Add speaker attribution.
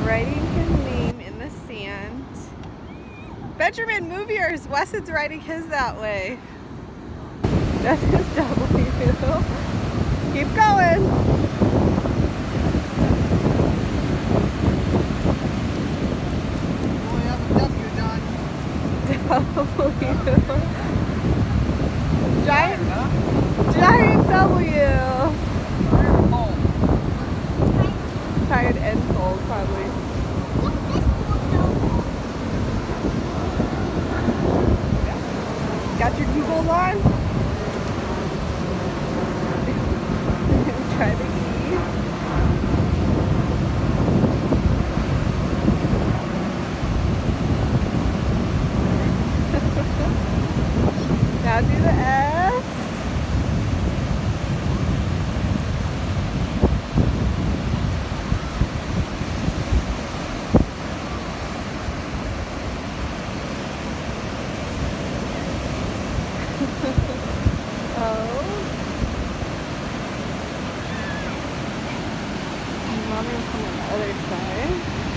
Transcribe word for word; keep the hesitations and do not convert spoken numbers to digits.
Speaker 1: writing his name in the sand. Benjamin, move yours. Weston's writing his that way. That's his W. Keep going.
Speaker 2: We have a W done.
Speaker 1: W. Giant, giant W. Tired and cold, probably. Got your Googles on? Try to eat. Now do the S. Oh. Mommy will come on the other side.